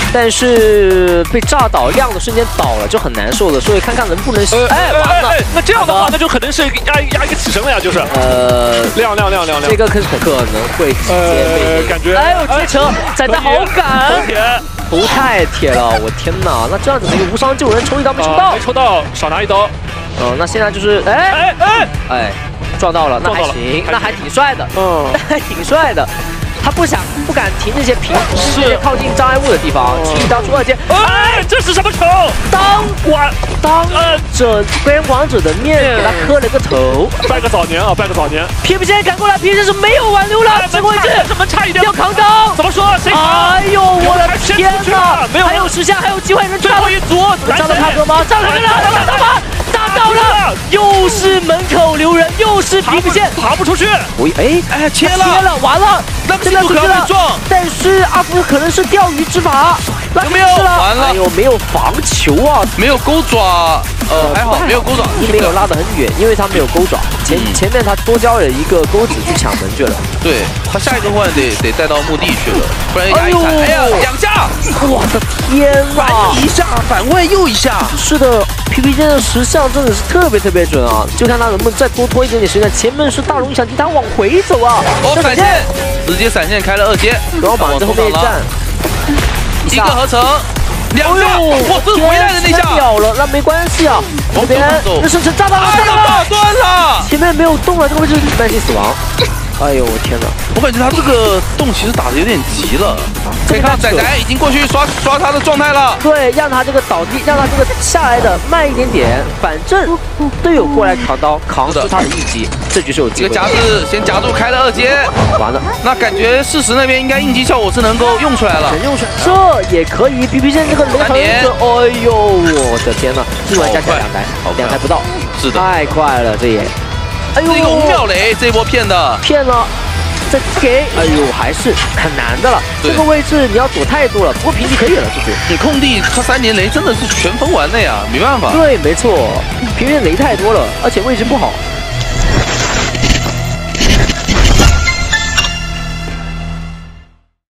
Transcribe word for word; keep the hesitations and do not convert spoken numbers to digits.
但是被炸倒亮的瞬间倒了就很难受的，所以看看能不能哎完了。 那这样的话，那就可能是压压一个起身了呀，就是呃亮亮亮亮亮， 这个可可能会直接呃感觉哎呦接车，仔仔好赶。 不太铁了，我天哪！那这样子的一个无伤救人，抽一刀没抽到， 没抽到，少拿一刀。 嗯，那现在就是哎哎哎哎，撞到了，那还行，那还挺帅的，嗯，还挺帅的。他不想不敢停那些平这些靠近障碍物的地方，提一刀出二阶。 哎，这是什么球？ 当管当着边王者的面给他磕了个头， 拜个早年啊，拜个早年。 P P 线赶过来 ，P P 线是没有挽留了，这个位置这门差一点要扛刀， 怎么说？谁扛？ 哎呦，我的天哪！ 没有， 还有十下，还有机会，能最后一组， 炸到他哥吗？炸了，炸到吗？炸到了！又是门口留人，又是 P P 线， 爬不出去。 喂，哎哎，切了， 切了，完了， 真的出去了。 但是阿福可能是钓鱼执法， 有没有？完了， 哎呦，没有防球啊， 没有钩爪，呃，还好没有钩爪， 没有拉得很远，因为他没有钩爪。前前面他多交了一个钩子去抢门去了。 对他下一个换得得带到墓地去了，不然压一踩，哎呀，两下！ 我的天哪！ 反一下，反位又一下。 是的 ，P P 线的十项真的是特别特别准啊！就看他能不能再多拖一点点时间。前面是大龙影响机，他往回走啊！ 哦，闪现，直接闪现开了二阶， 然后把这后面一站， 一个合成。 两下，哇，这是回来的那下， 秒了，那没关系啊。这边那生成炸到了，炸到了， 打断了， 前面没有动了，这个位置慢性死亡。哎呦，我天哪！ 我感觉他这个动其实打的有点急了，可以看到仔仔已经过去刷刷他的状态了。 对，让他这个倒地，让他这个下来的慢一点点，反正队友过来扛刀，扛住他的一击，这局是有机会。 这个夹子先夹住开了二阶， 完了， 那感觉事实那边应该应急效果是能够用出来了， 能用出来，这也可以。P P 线这个雷横者，哎呦，我的天哪！今晚加起来两台，两台不到， 是的， 太快了，这也。 哎呦，一个五秒雷，这一波骗的， 骗了，再给，哎呦，还是很难的了。这个位置你要躲太多了，不过平地可以了，这局。 你空地他三年雷真的是全封完的呀，没办法。 对，没错，平地雷太多了，而且位置不好。